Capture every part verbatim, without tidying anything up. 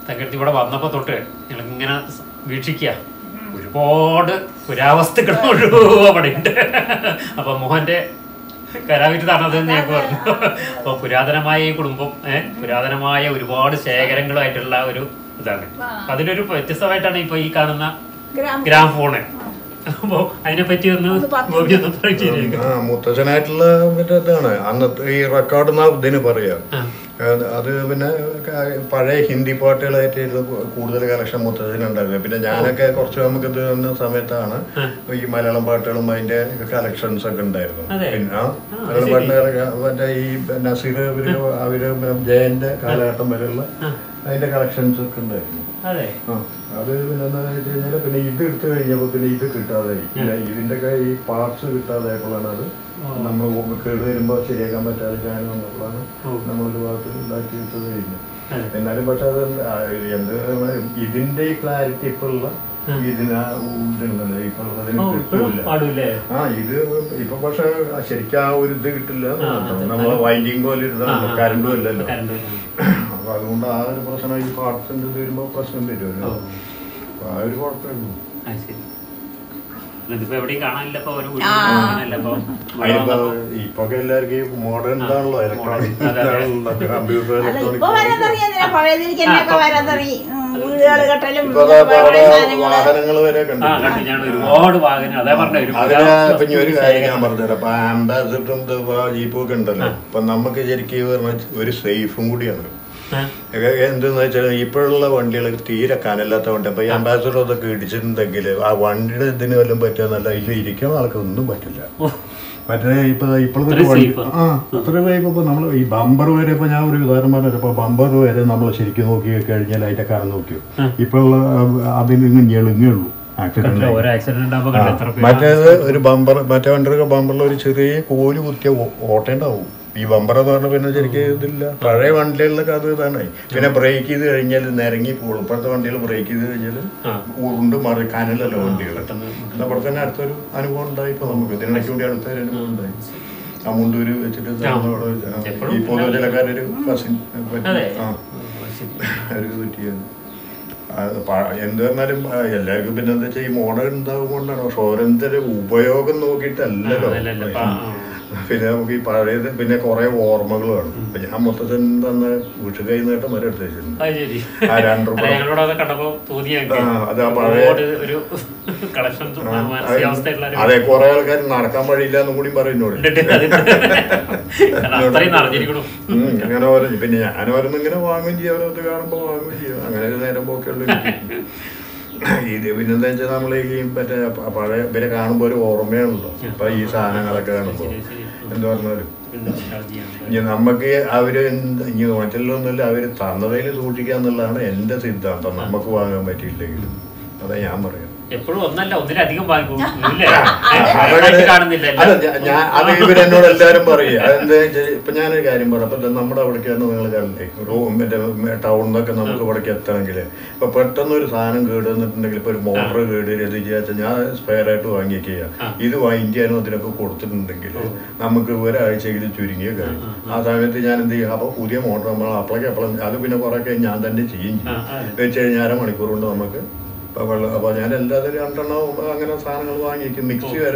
തങ്കടുത്ത് ഇവിടെ വന്നപ്പോൾ തൊട്ട് ഞങ്ങളിങ്ങനെ വീക്ഷിക്കുക ഒരുപാട് പുരാവസ്തുക്കൾ മുഴുവൻ അവിടെ ഉണ്ട്. അപ്പൊ മോഹന്റെ കരാവിരുതാണത് ഞാൻ പറഞ്ഞു. അപ്പൊ പുരാതനമായ ഈ കുടുംബം ഏഹ് പുരാതനമായ ഒരുപാട് ശേഖരങ്ങളായിട്ടുള്ള ഒരു ഇതാണ്. അതിലൊരു വ്യത്യസ്തമായിട്ടാണ് ഇപ്പൊ ഈ കാണുന്ന ഗ്രാമഫോണ്. അപ്പോ അതിനെ പറ്റി ഒന്ന് മുത്തച്ഛനായിട്ടുള്ള മറ്റേ ഇതാണ് അന്നത്തെ ഈ റെക്കോർഡ് എന്നാ ഇതിന് പറയാ. അത് പിന്നെ പഴയ ഹിന്ദി പാട്ടുകളായിട്ട് കൂടുതൽ കളക്ഷൻ മുത്തച്ഛനുണ്ടായിരുന്നു. പിന്നെ ഞാനൊക്കെ കുറച്ച് നമുക്ക് ഇത് വന്ന സമയത്താണ് ഈ മലയാളം പാട്ടുകളും അതിന്റെ കളക്ഷൻസ് ഒക്കെ ഉണ്ടായിരുന്നു. പിന്നെ മലയാളം പാട്ട് മറ്റേ ഈ നസീർ അവര് അവര് ജയന്റെ കാലഘട്ടം വരെയുള്ള അതിന്റെ കളക്ഷൻസ് ഒക്കെ ഉണ്ടായിരുന്നു. ആ അത് പിന്നെ എന്താ വെച്ച് കഴിഞ്ഞാൽ പിന്നെ ഇത് എടുത്തു കഴിഞ്ഞപ്പോൾ പിന്നെ ഇത് കിട്ടാതായി. പിന്നെ ഇതിന്റെ ഒക്കെ ഈ പാർട്സ് കിട്ടാതായപ്പോഴാണ് അത് നമ്മൾ കേട് വരുമ്പോൾ ശരിയാക്കാൻ പറ്റാതെ ഞാൻ വന്നപ്പോഴാണ് നമ്മളൊരു ഭാഗത്ത് ഉണ്ടാക്കി വെച്ചത് കഴിഞ്ഞു. എന്നാലും പക്ഷെ അത് എന്ത് ഇതിന്റെ ഈ ക്ലാരിറ്റി ഇപ്പൊ ഉള്ള ഇതിന് ഇതുണ്ടല്ലോ ഇപ്പൊ അതിന് കിട്ടില്ല. ആ ഇത് ഇപ്പൊ പക്ഷെ ശരിക്കും ആ ഒരു ഇത് കിട്ടില്ല. നമ്മളെ വൈൻഡിങ് പോലെ ഇരുന്നാണ് കരണ്ടും ഇല്ലല്ലോ. അപ്പൊ അതുകൊണ്ട് ആ ഒരു പ്രശ്നം ഈ പാർട്സിന്റെ ഇത് വരുമ്പോ പ്രശ്നം വരുമല്ലോ. അപ്പൊ ആ ഒരു കുഴപ്പമില്ല. ഇപ്പൊ എല്ലാവർക്കും മോഡേൺ ഇതാണല്ലോ, ഇലക്ട്രോണിക് കമ്പ്യൂട്ടർ ഇലക്ട്രോണിക് വാഹനങ്ങൾ വരെ ഒരുപാട് വാഹനം. അതേ പറഞ്ഞു പിന്നെ ഒരു കാര്യം ഞാൻ പറഞ്ഞുതരാം. അപ്പൊ ആംബാസിഡറും ജീപ്പും ഒക്കെ ഉണ്ടല്ലോ. അപ്പൊ നമുക്ക് ശരിക്കും ഒരു സേഫും കൂടിയാണ്. എന്തെന്ന് വെച്ചാൽ ഇപ്പോഴുള്ള വണ്ടികൾ തീരെ കനല്ലാത്ത വണ്ടി. അപ്പൊ ഈ അംബാസിഡർ അതൊക്കെ ഇടിച്ചിട്ടുണ്ടെങ്കിൽ ആ വണ്ടിയുടെ ഇതിന് വല്ലതും പറ്റുമെന്നല്ല, ഇത് ഇരിക്കുന്ന ആൾക്കൊന്നും പറ്റില്ല. മറ്റേ ഇപ്പൊ ഇപ്പോഴത്തെ വണ്ടി ആ അത്ര വേഗം ഇപ്പൊ നമ്മൾ ഈ ബമ്പർ വരെ ഇപ്പൊ ഞാൻ ഒരു ഉദാഹരണം പറഞ്ഞു. ഇപ്പൊ ബമ്പർ വരെ നമ്മൾ ശരിക്കും നോക്കി കഴിഞ്ഞാൽ അതിന്റെ കറ നോക്കി ഇപ്പോഴുള്ള അതിൽ നിന്ന് ഞെളുങ്ങുള്ളൂ ആക്സിഡന്റ്. മറ്റേത് ഒരു ബമ്പർ മറ്റേ വണ്ടിയുടെ ബമ്പറിൽ ഒരു ചെറിയ കോല് കുത്തിയ ഓട്ടേണ്ടാവും. ഈ ബമ്പർ എന്ന് പറഞ്ഞാൽ പിന്നെ ശരിക്കും ഇതില്ല. പഴയ വണ്ടികളിലൊക്കെ അത് ഇതാണ്. പിന്നെ ബ്രേക്ക് ചെയ്ത് കഴിഞ്ഞാൽ നിരങ്ങി പോകും. ഇപ്പോഴത്തെ വണ്ടികൾ ബ്രേക്ക് ചെയ്ത് കഴിഞ്ഞാൽ ഉരുണ്ട് മറി കനലല്ലോ വണ്ടികൾ. അപ്പോൾ തന്നെ അടുത്തൊരു അനുഭവം ഉണ്ടായി. ഇപ്പൊ നമുക്ക് ഇതിനിടയ്ക്ക് കൂടി അടുത്തൊരു അനുഭവം ഉണ്ടായി. ആ മുണ്ടൂര് വെച്ചിട്ട് ഈ പൊതുജനക്കാരൊരു കസിൻ ആ ഒരു പറ്റിയത്. എന്ത് പറഞ്ഞാലും എല്ലാവർക്കും പിന്നെ എന്താ വെച്ചാൽ ഈ മോഡൽ ഉണ്ടാകുമ്പോണ്ടാണ്. പക്ഷെ ഓരോരുത്തരുടെ ഉപയോഗം നോക്കിയിട്ടല്ലല്ലോ. പിന്നെ നമുക്ക് ഈ പഴയത് പിന്നെ കുറെ ഓർമ്മകൾ വേണം. ഇപ്പൊ ഞാൻ മൊത്തത്തിൽ തന്നെ വീട്ടിൽ കൈ നേട്ടം വരെ എടുത്ത് വെച്ചിട്ടുണ്ട്. ആ രണ്ട് അത് ആ പഴയ അതെ കുറെ ആൾക്കാർ നടക്കാൻ വഴിയില്ല എന്നും കൂടി പറയുന്നോട് അങ്ങനെ ഓരോ. പിന്നെ ഞാൻ ഓരോന്നും ഇങ്ങനെ വാങ്ങുകയും ചെയ്യും, ഓരോത്ത് കാണുമ്പോ വാങ്ങുകയും ചെയ്യും. അങ്ങനെ ഒരു നേരം പോക്കുള്ള ഇത്. പിന്നെന്താ വെച്ചാൽ നമ്മൾ ഈ മറ്റേ പഴയ പിന്നെ കാണുമ്പോ ഒരു ഓർമ്മയാണല്ലോ. അപ്പൊ ഈ സാധനങ്ങളൊക്കെ കാണുമ്പോ എന്ത് പറഞ്ഞാലും ഇനി നമുക്ക് അവര് ഇനി മറ്റുള്ളൊന്നുമില്ല, അവര് തന്നതിൽ സൂക്ഷിക്കുക എന്നുള്ളതാണ് എന്റെ സിദ്ധാന്തം. നമുക്ക് വാങ്ങാൻ പറ്റിയില്ലെങ്കിലും അതാ ഞാൻ പറയാം. എപ്പോഴും ഒന്നല്ല ഒന്നിലധികം വാങ്ങിക്കും. അത് ഇവരെന്നോട് എല്ലാവരും പറയും. അതെന്താ ഇപ്പൊ ഞാനൊരു കാര്യം പറയാം. അപ്പൊ നമ്മുടെ അവിടേക്കാണ് നിങ്ങൾ കണ്ടേ റൂം മറ്റേ ടൗണിലൊക്കെ നമുക്ക് ഇവിടേക്ക് എത്തണമെങ്കിൽ ഇപ്പൊ പെട്ടെന്ന് ഒരു സാധനം കേട് വന്നിട്ടുണ്ടെങ്കിൽ ഇപ്പൊ ഒരു മോട്ടർ കേട് ഇത് വിചാരിച്ചാൽ ഞാൻ സ്പെയർ ആയിട്ട് വാങ്ങിക്കുക. ഇത് ഇന്ത്യനും അതിനൊക്കെ കൊടുത്തിട്ടുണ്ടെങ്കിൽ നമുക്ക് ഒരാഴ്ചയിൽ ചുരുങ്ങിയ കാര്യം. ആ സമയത്ത് ഞാൻ എന്ത് ചെയ്യും? അപ്പൊ പുതിയ മോട്ടർ നമ്മൾ അപ്പളേക്ക് അപ്പളം അത് പിന്നെ കുറെ ഞാൻ തന്നെ ചെയ്യും ചെയ്യും വെച്ച് കഴിഞ്ഞാൽ അരമണിക്കൂർ കൊണ്ട് നമുക്ക് വെള്ളം. അപ്പൊ ഞാൻ എല്ലാവരും രണ്ടെണ്ണോ അങ്ങനെ സാധനങ്ങൾ വാങ്ങിക്കും. മിക്സി വരെ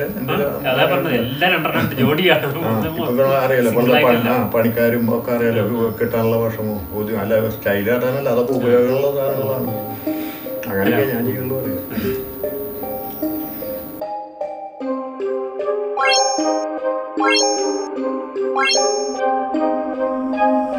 അറിയാലോ. പണിക്കാരും ഒക്കെ അറിയാലോ കിട്ടാനുള്ള വിഷമോ അല്ല സ്റ്റൈൽ കാട്ടാനല്ല, അതൊക്കെ ഉപയോഗമുള്ള സാധനങ്ങളാണ്. അങ്ങനെയൊക്കെ ഞാൻ ചെയ്യുള്ളൂ അറിയാം.